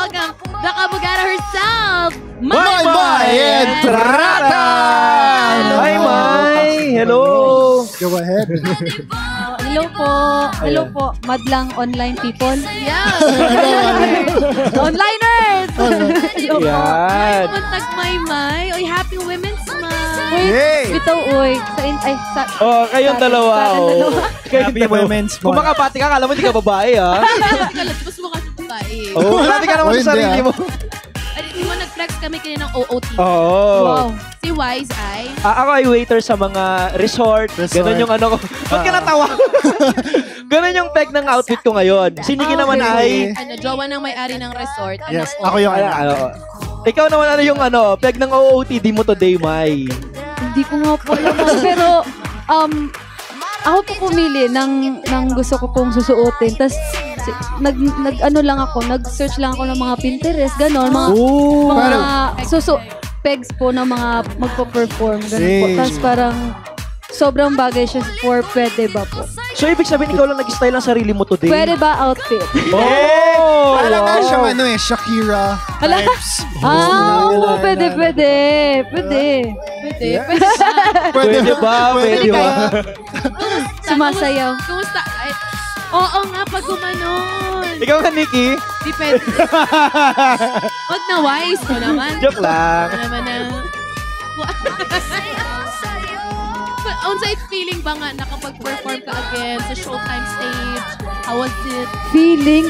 welcome the Kabugara herself, Mai Entrada! Hi, Mai! Hello! Go ahead. Hello po. Hello po, madlang online people. Yeah. Onliners! Hello po. Yan. Muntag Maymay. Oy, happy Women's Month. Yay! Ito, uy. Sa Oh, kayong dalawa. Oh. Kayong Happy Women's Month. Kung makabati ka, kala mo hindi ka babae, ha? Mas mukha sa babae. Oo, grabe ka naman Oh, sa sarili hindi, mo. Di mo nag-flex kami kanina ng OOT. Oo. Wow. Si Wise ay... Ako ay waiter sa mga resort. Ganun yung ano ko. Ba't ka natawa? Ganun yung peg ng outfit ko ngayon. Si Nikki naman ay... jowa ng may-ari ng resort. Yes, ako yung Ano. Ikaw naman ano yung peg ng OOTD mo today, Mai? Hindi ko nga po alam. Pero, ako po pumili ng gusto ko pong susuotin. Tapos, ano lang ako, nag-search lang ako ng mga Pinterest, gano'n. Mga pegs po ng mga magpo-perform, gano'n po. Tapos parang, sobrang bagay siya for pwede ba po. So, ibig sabihin, ikaw lang nag-style ang sarili mo today? Pwede ba outfit? Oh! Parang nga siyang Shakira. vibes. Oo, pwede. Pwede ba? Pwede ba? Sumasayaw. Kumusta? Ay, oo nga, pag gumanon. Ikaw ka, Nikki? Depende. Wag na Wise ko naman. Joke lang. Ano naman na... Onside feeling ba nga nakapag-perform ka again sa Showtime stage? How was it? Feeling,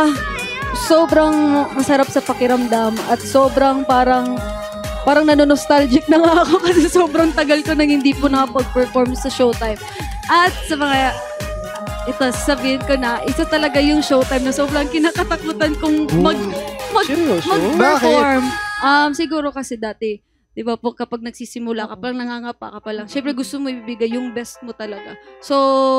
sobrang masarap sa pakiramdam at sobrang parang nanonostalgic na nga ako kasi sobrang tagal ko nang hindi po nakapag-perform sa Showtime. At sa mga, ito, sabihin ko na, ito talaga yung Showtime na sobrang kinakatakutan kong mag-perform. Siguro kasi dati, di ba po, kapag nagsisimula ka pa lang, nangangapa ka pa lang, syempre gusto mo ibigay yung best mo talaga. So,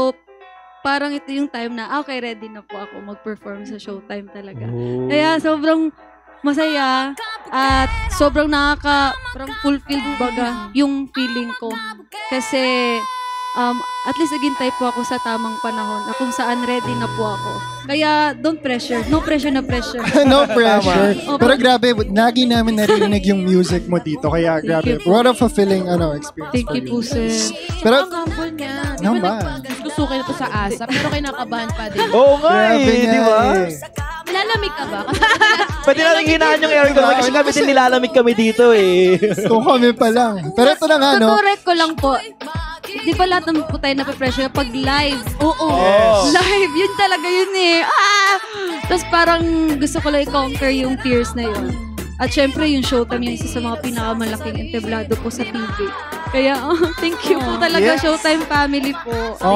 parang ito yung time na, okay, ready na po ako mag-perform sa Showtime talaga. Kaya sobrang masaya at sobrang parang fulfilled baga yung feeling ko. Kasi, at least naghintay po ako sa tamang panahon na kung saan ready na po ako. Kaya, don't pressure. No pressure na pressure. No pressure. Pero grabe, lagi namin naririnig yung music mo dito. Kaya grabe, what a fulfilling experience. Thank you po, sir. Pero, Ang humble niya. Di naman. ba gustukin ito sa ASAP, pero kinakabahan pa din. Oo nga Grabe eh, nga di ba? eh. Nilalamig ka ba? Pwede natin hinaan yung aircon kasi kami din nilalamig kami dito eh. Kung kami pa lang. Pero ito na nga, no? Correct ko lang po. Di ba lahat ng po tayo nape-pressure pag live? Oo. Yes. Live, yun talaga yun eh. Tapos parang gusto ko lang i-conquer yung fears na yun. At syempre yung Showtime yung isa sa mga pinakamalaking entablado po sa TV. Kaya thank you po talaga, Yes. Showtime family po.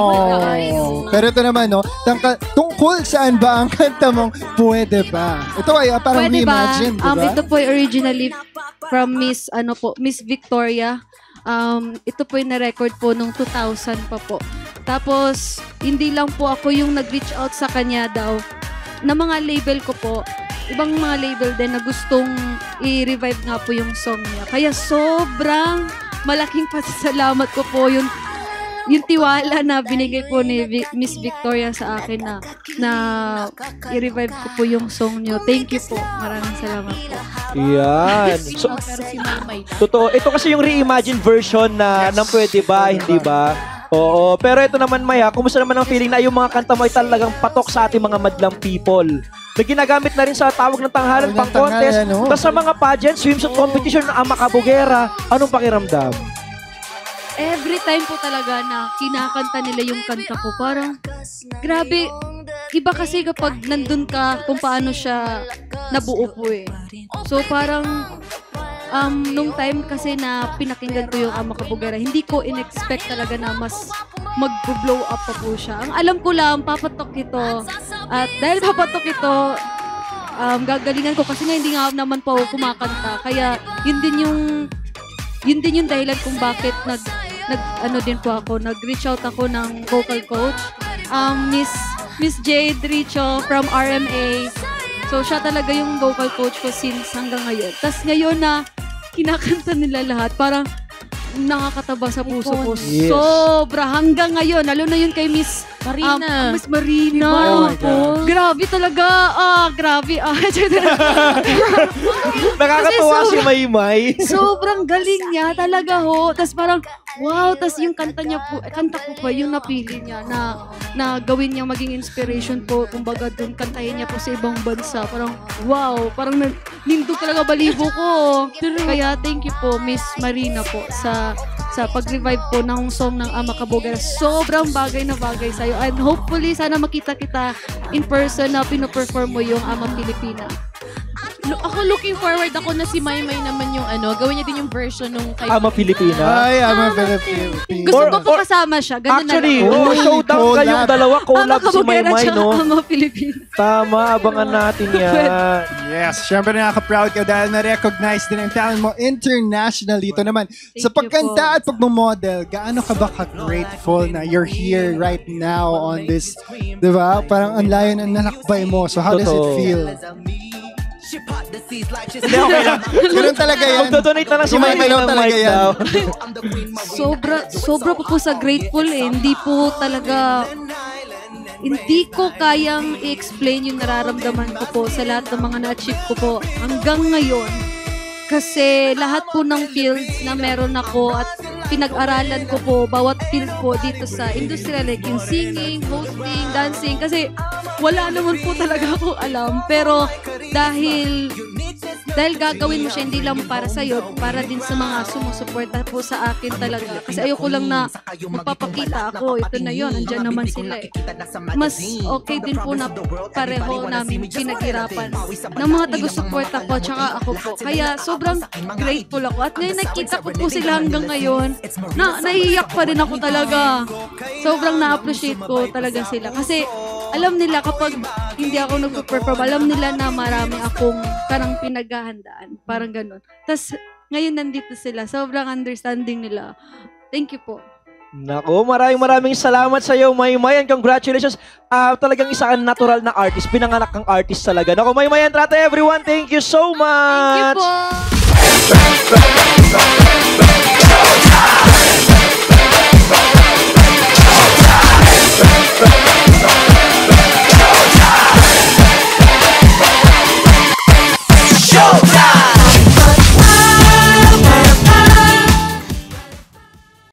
Oh. Pero ito naman, no? Tungkol saan ba ang kanta mong Pwede Ba? Ito ay parang Pwede ba? reimagine, di ba? Ito po ay originally from Miss Victoria. Ito po yung na-record po nung 2000 pa po. Tapos, hindi lang po ako yung nag-reach out sa kanya daw na mga label ko po. Ibang mga label din na gustong i-revive nga po yung song niya. Kaya sobrang malaking pasasalamat ko po yung tiwala na binigay po ni Miss Victoria sa akin na i-revive ko po yung song niyo. Thank you po. Maraming salamat po. Yan. So, Pero si Maymay. totoo. Ito kasi yung reimagined version ng Pwede Ba, hindi ba? Oo. Pero ito naman, Maya, kumusta naman ang feeling na yung mga kanta mo ay talagang patok sa ating mga madlang people? Na ginagamit na rin sa tawag ng tanghalan, Tawag ng pang-contest, tanghalan, no? tapos sa mga pageant, swimsuit competition, ang makabugera. Anong pakiramdam? Every time po talaga na kinakanta nila yung kanta ko, parang grabe. Iba kasi kapag nandun ka kung paano siya nabuo po eh. So parang nung time kasi na pinakinggan ko yung Ama Kabugera, hindi ko in-expect talaga na mas mag-blow up pa po siya. Ang alam ko lang, papatok ito. At dahil papatok ito, gagalingan ko kasi nga hindi nga naman po ako kumakanta. Kaya yun din yung dahilan kung bakit nag-reach out ako ng vocal coach. Miss Jade Richo from RMA. So, siya talaga yung vocal coach ko since hanggang ngayon. Tapos ngayon na kinakanta nila lahat, parang nakakataba sa puso ko. Yes. Sobra hanggang ngayon. Lalo na yun kay Miss Marina. Miss Marina. Oh my God. Grabe talaga. Grabe. Nakakatuwa Kasi si Maymay. Sobrang galing niya talaga ho. Tapos parang, wow, tapos yung kanta ko pa, yung napili niya na gawin niya maging inspiration po. Kumbaga dun, kantahin niya po sa ibang bansa. Parang, wow, parang nindog talaga balibo ko. Kaya thank you po, Miss Marina po, sa pag-revive po ng song ng Ama Kabogera. Sobrang bagay na bagay sa'yo. And hopefully, sana makita kita in person na pinoperform mo yung Ama Pilipina. Ako looking forward ako na si Maymay naman yung gawin niya din yung version nung kay Ama Pilipina. Ay, I'm a Philippine. Gusto Or- ko po kasama siya. Ganun Actually, na lang. showdown collab. kayong dalawa. Ama Collab si Kabogera Maymay, tsaka no? Ama Pilipina. Tama, abangan natin yan. Yes, syempre nakaka-proud ka dahil na-recognize din ang talent mo internationally. Ito naman, sa you pagkanta at pagmamodel, gaano ka ba ka-grateful na you're here right now on this, di ba? Parang ang layo ng nalakbay mo. So how does it Totoo. feel? Hindi, okay lang. Ganun talaga yan. Magdodonate na lang si Maymay Gumagalaw ng talaga mic yan. daw. Sobra po sa grateful eh. Hindi ko kayang i-explain yung nararamdaman ko po sa lahat ng mga na-achieve ko po hanggang ngayon. Kasi lahat po ng fields na meron ako at pinag-aralan ko po, bawat field po dito sa industriya, like yung singing, hosting, dancing, kasi wala naman po talaga ako alam. Pero dahil gagawin mo siya hindi lang para sa'yo, para din sa mga sumusuporta po sa akin talaga. Kasi ayoko lang na magpapakita ako, ito na yon, andyan naman sila eh. Mas okay din po na pareho namin pinaghirapan ng mga taga-suporta ko tsaka ako po. Kaya sobrang grateful ako. At ngayon nakita ko po sila hanggang ngayon, naiiyak pa rin ako talaga. Sobrang na-appreciate ko talaga sila. Kasi alam nila kapag hindi ako nagpo-perform, alam nila na marami akong karang pinaghahandaan. Parang ganun. Tapos, ngayon nandito sila. Sobrang understanding nila. Thank you po. Nako, maraming salamat sa iyo, Maymay, and congratulations. Talagang isa kang natural na artist, pinanganak kang artist talaga. Nako, Maymay and Trate, everyone, thank you so much. Thank you po.